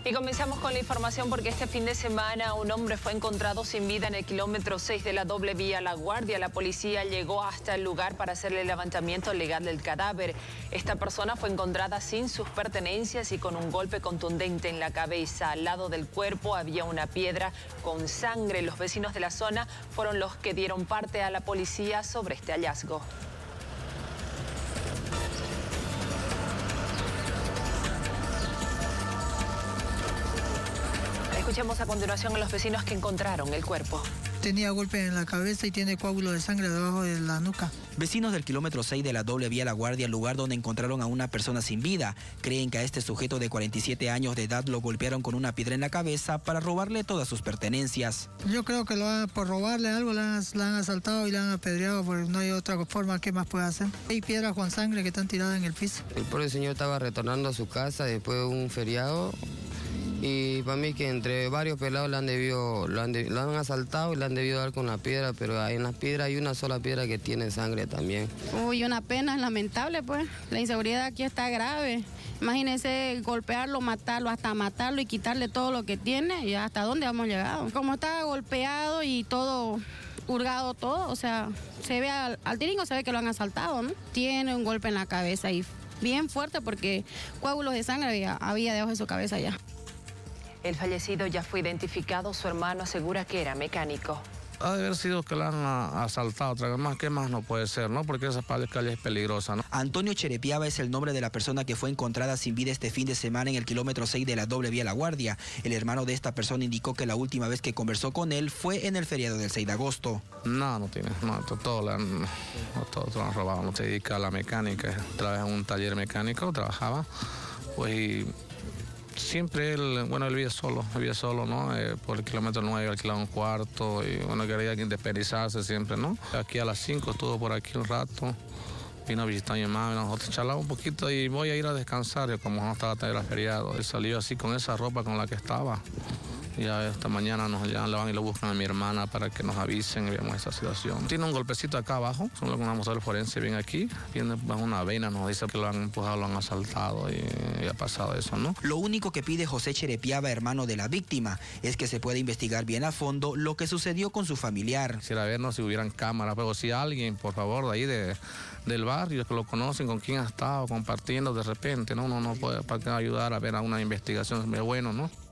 Y comenzamos con la información porque este fin de semana un hombre fue encontrado sin vida en el kilómetro 6 de la doble vía La Guardia. La policía llegó hasta el lugar para hacerle el levantamiento legal del cadáver. Esta persona fue encontrada sin sus pertenencias y con un golpe contundente en la cabeza. Al lado del cuerpo había una piedra con sangre. Los vecinos de la zona fueron los que dieron parte a la policía sobre este hallazgo. Escuchemos a continuación a los vecinos que encontraron el cuerpo. Tenía golpes en la cabeza y tiene coágulo de sangre debajo de la nuca. Vecinos del kilómetro 6 de la doble vía La Guardia, lugar donde encontraron a una persona sin vida, creen que a este sujeto de 47 años de edad lo golpearon con una piedra en la cabeza para robarle todas sus pertenencias. Yo creo que por robarle algo la han asaltado y la han apedreado, porque no hay otra forma. ¿Qué más puede hacer? Hay piedras con sangre que están tiradas en el piso. El pobre señor estaba retornando a su casa después de un feriado. Y para mí que entre varios pelados lo han asaltado y le han debido dar con la piedra, pero en las piedras hay una sola piedra que tiene sangre también. Uy, una pena, es lamentable pues. La inseguridad aquí está grave. Imagínense golpearlo, matarlo, hasta matarlo y quitarle todo lo que tiene, y hasta dónde hemos llegado. Como está golpeado y todo hurgado todo, o sea, se ve al tiringo, se ve que lo han asaltado, ¿no? Tiene un golpe en la cabeza y bien fuerte porque coágulos de sangre había debajo de su cabeza ya. El fallecido ya fue identificado. Su hermano asegura que era mecánico. Ha de haber sido que la han asaltado, ¿qué más no puede ser, no? Porque esa calle es peligrosa, ¿no? Antonio Cherepiaba es el nombre de la persona que fue encontrada sin vida este fin de semana en el kilómetro 6 de la doble vía La Guardia. El hermano de esta persona indicó que la última vez que conversó con él fue en el feriado del 6 de agosto. No tiene, todo lo han robado, no se dedica a la mecánica, trabaja en un taller mecánico, trabajaba, pues y siempre él vivía solo, ¿no? Por el kilómetro 9 alquilaba un cuarto y quería independizarse siempre, ¿no? Aquí a las 5 estuvo por aquí un rato, vino a visitar a mi mamá, nosotros charlamos un poquito y voy a ir a descansar, yo como no estaba tan feriado, él salió así con esa ropa con la que estaba. Y esta mañana nos van y lo buscan a mi hermana para que nos avisen y veamos esa situación. Tiene un golpecito acá abajo, son una mujer forense bien aquí, viene bajo una vena, nos dice que lo han empujado, lo han asaltado y ha pasado eso, ¿no? Lo único que pide José Cherepiaba, hermano de la víctima, es que se pueda investigar bien a fondo lo que sucedió con su familiar. Quisiera vernos si hubieran cámaras, pero si alguien, por favor, de ahí del barrio, que lo conocen, con quién ha estado compartiendo de repente, ¿no? Uno no puede para ayudar a ver a una investigación, es bueno, ¿no?